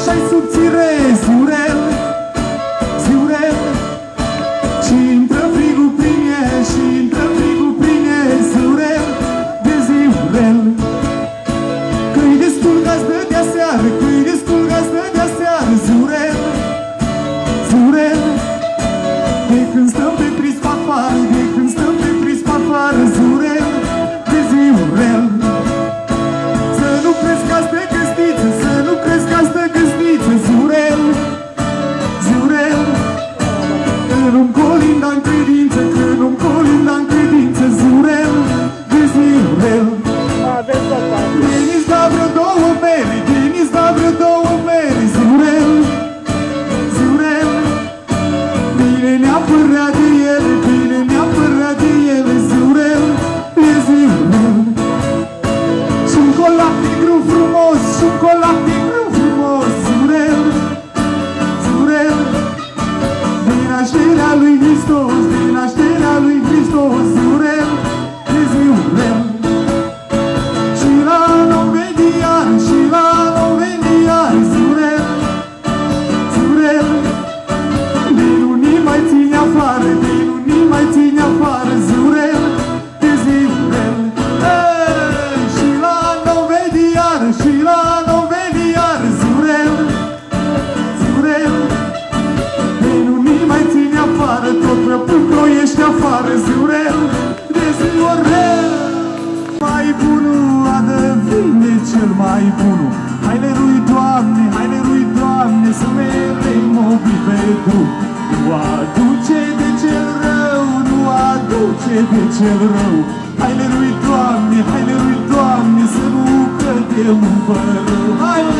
așa-i subțire, ziurel, ziurel. Și intră frigul prin el, și intră frigul prin el, ziurel, de ziurel. Că-i destul gazdă de aseară, că-i destul gazdă de aseară, ziurel, ziurel. De când stăm pe prispa afară, de când stăm pe prispa afară, ziurel, de ziurel. Să nu crezi că asta e găsniță, să nu crezi că asta e găsniță, ziurel, ziurel. Că nu-mi colinda în credință, că nu-mi colinda în credință, ziurel, de ziurel. Denis da vreo două mere, Denis da vreo două mere, ziurel, ziurel. Bine ne-a părat de ele, bine ne-a părat de ele, ziurel, de ziurel. Și-un colac negru frumos, și-un colac negru frumos, ziurel, ziurel. Din nașterea lui Hristos, din nașterea lui Hristos, ziurel, de ziurel. Și la Novedian, și la Novedian, ziurel, ziurel. Din unii mai ține afară, din unii mai ține afară, ziurel, de ziurel. Și la Novedian, și la Novedian, ziurel, ziurel. Din unii mai ține afară, tot răpând croiește afară, ziurel, de ziurel. Mai bunul adă vine cel mai bunul. Haide lui Doamne, haide lui Doamne, să mergem mobil pe drum. Nu aduce de cel rău, nu aduce de cel rău. Haide lui Doamne, haide lui Doamne, să nu cădem în părău. Haide!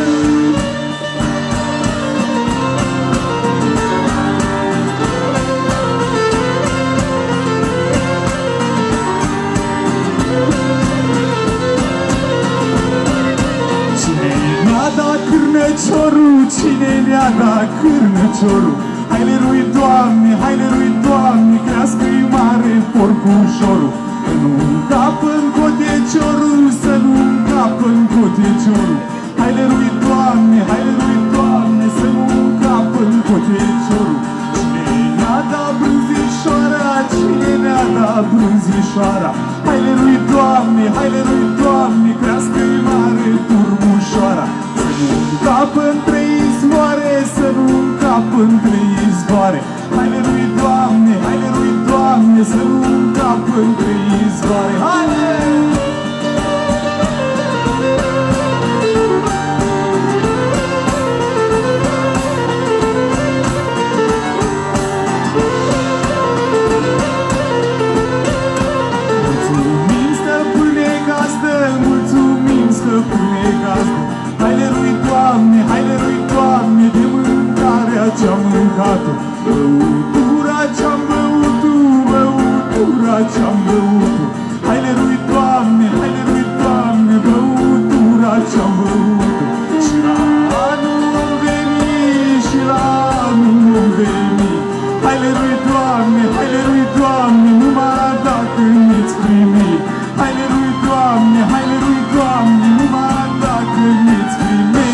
Cârnăciorul, cine ne-a dat cârnăciorul? Haide lui Doamne, haide lui Doamne, crească-i mare porcușorul. Să nu încapă-n coteciorul, să nu încapă-n coteciorul. Haide lui Doamne, haide lui Doamne, să nu încapă-n coteciorul. Cine ne-a dat brânzișoara, cine ne-a dat brânzișoara? Haide lui Doamne, haide lui Doamne, crească-i mare turbușoara. Să nu încapă între izvoare, să nu încapă între izvoare. Haide lui Doamne, haide lui Doamne, să nu încapă între izvoare. Haide! Mulțumim, stăpâne gazdă, mulțumim, stăpâne gazdă. Haide lui Doamne, haide lui Doamne, de mâncarea ce-am mâncat-o. Băutura ce-am băut-o, băutura ce-am băut-o. Haide lui Doamne, haide lui Doamne, băutura ce-am băut-o. Și la anul vom veni, și la anul vom veni. Haide lui Doamne, haide lui Doamne, numai dacă ne-ți primi. Haide lui Doamne, haide lui Doamne, numai dacă ne-ți primi.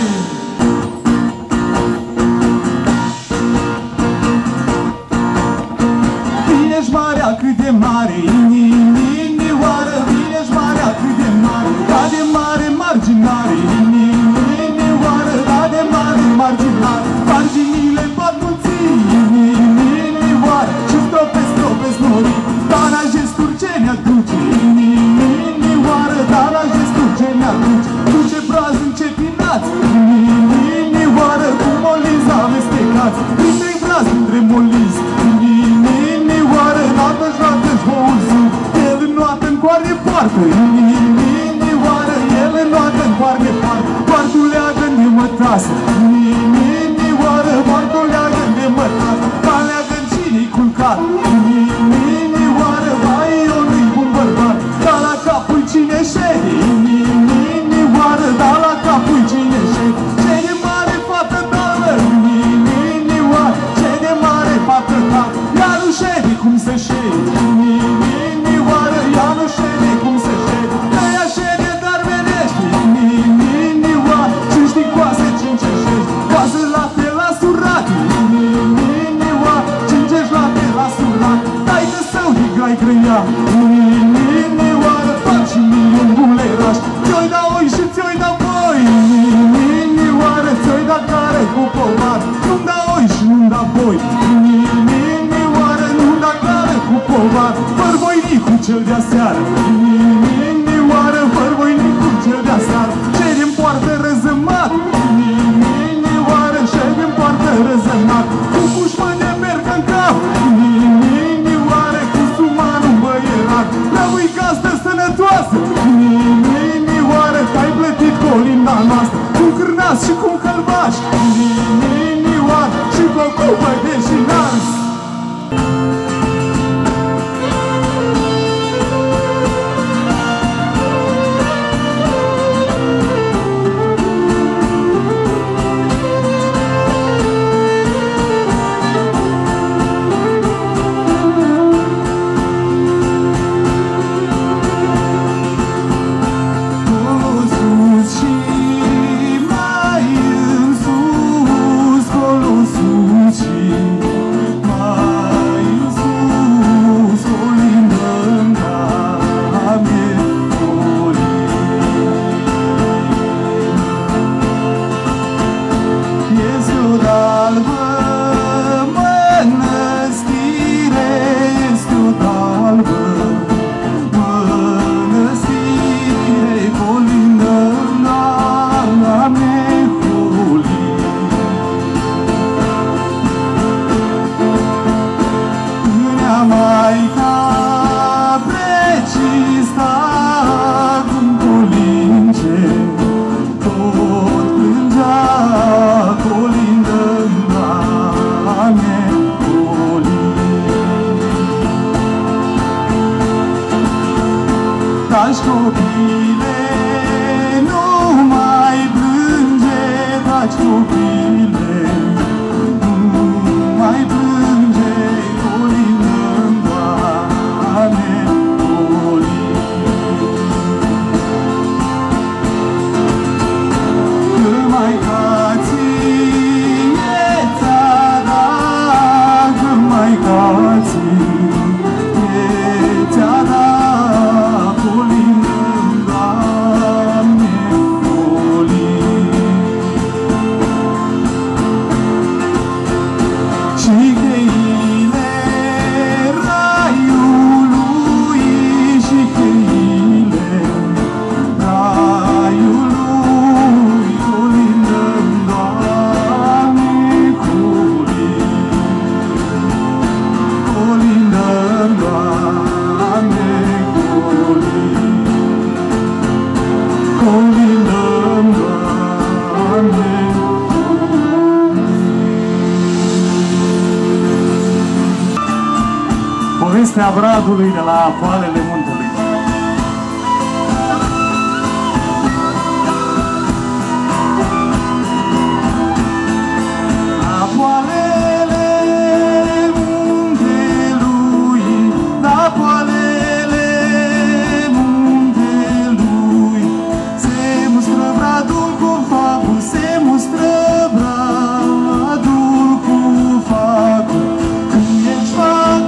Vine-și marea cât de mare, inimioară, vine-și marea cât de mare, ca de mare marginare, inimioară, ca de mare marginare, marginile pot mulți, inimioară, și stropesc norii, dar la gesturi ce ne aduce, inimioară, dar la gesturi ce ne aduce, duce braz încetinați, inimioară, cu molizi amestecați, printre braz, între molizi, inimioară, nată-și nată-și văuzu, el înnoată în coarne poartă, inimioară, el înnoată în coarne poartă, poartul leagă-n de mătasă, inimioară, poartul leagă-n de mătasă, ca leagă-n cine-i culcat, inimioară, vai, eu nu-i bun bărbat, dar la capul cine șede, inimioară, dar la capul cine șede, ce de mare fată dală, inimioară, ce de mare fată dală, ea nu șede cum se șede, inimioară, ea nu șede cum se șede, Inimioară, fac și mie un buleraș. Ți-oi da oi și ți-oi da boi. Inimioară, ți-oi da care cu povar. Nu-mi da oi și nu-mi da boi. Inimioară, nu-mi da care cu povar. Fărvoinicul cel de-aseară. Inimioară, fărvoinicul cel de-aseară. Ce-mi poartă răzămat. Inimioară, ce-mi poartă răzămat. Cu cușmâne merg în cap. Inimioară, cu sumanul băierat. La-ui gazdă sănătoasă. Inimioară, că-ai plătit colinda noastră. Cu cârnați și cu călbași. Inimioară, și cu cupă de și nas. Taci copile, nu mai plânge, taci copile, nu mai plânge, colină-mi, Doamne, colină. Că maica-ții e țara, că maica-ții e țara. Povestea Bradului de la poalele muntelui. La poalele muntelui, la poalele muntelui, se mustră Bradul cu facul, se mustră Bradul cu facul. Când ești fac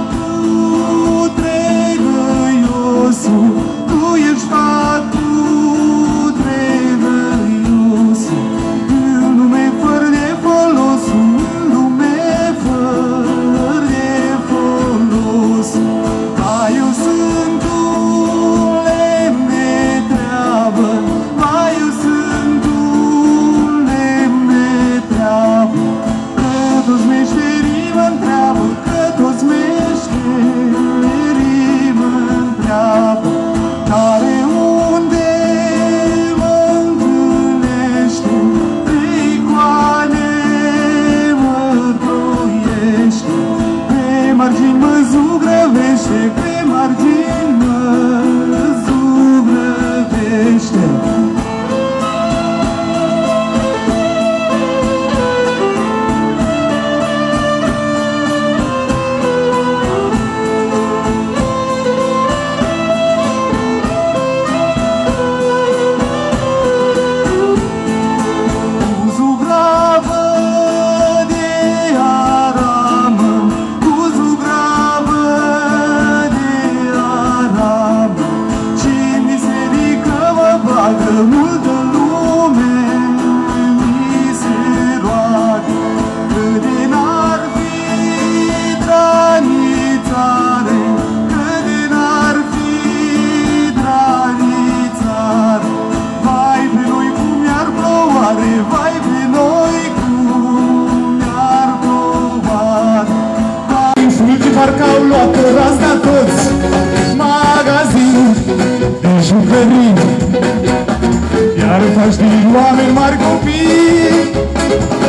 tu ești fatul trevăiosul, în lume fără de folosul, în lume fără de folosul. Mai eu sunt un lemn de treabă, mai eu sunt un lemn de treabă, că toți meșterii mă întreabă, că toți meșterii mă întreabă. Care unde mă întâlnește, pricoane mă croiește, pe margini mă zugrăvește, pe margini mă zugrăvește.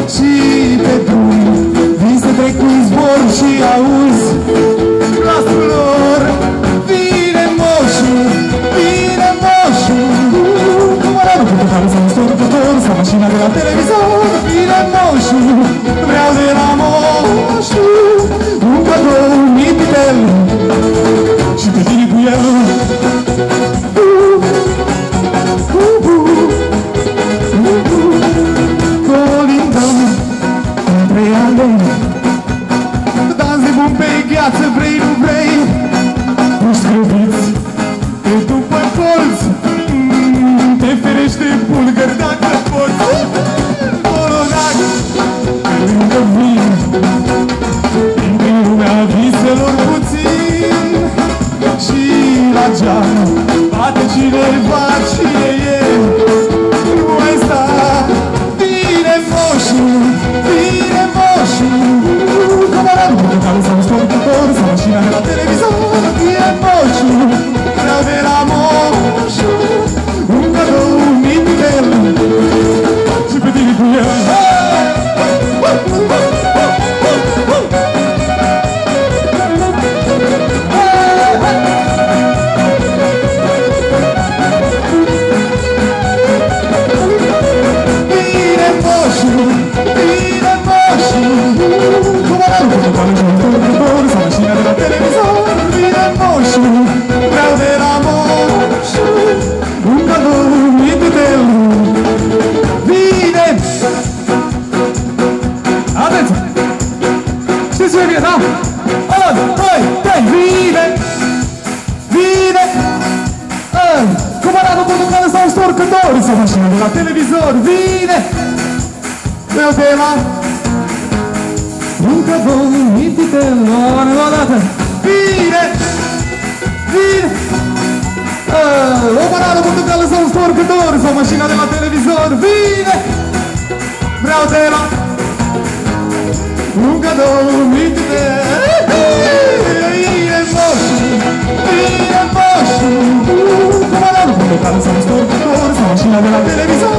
și pe drum vin să trec cu izbor și auzi glasul lor. Vine moșul, vine moșul, numărul cu care s-a întorcător sau mașina de la televizor. Vine moșul, vreau de la moșul un cadou mitel și pe tine cu el. Colindăm între alei, dans de bun pe gheață, vrei, nu vrei, puși grăbiți pe după colț, te ferește pulgări dacă poți. Colonac, pe lângă vin, din lumea viselor puțin, și la geam bate cineva, cine e? Nu ai sta. Vine moșul, vine moșul, camarada cu care s-a întorcător sau mașina de la televizor. Vine moșul, vreau de la moșul un cadou mitel și pe tine cu el. Sau mașina de la televizor, vine! Vreau de la un cadou mitel, o dată! Vine! Vine! O banană portocală sau un storcător sau mașina de la televizor, vine! Vreau de la un cadou mitel! Vine moșul! Vine moșul! O banană portocală sau un storcător sau mașina de la televizor.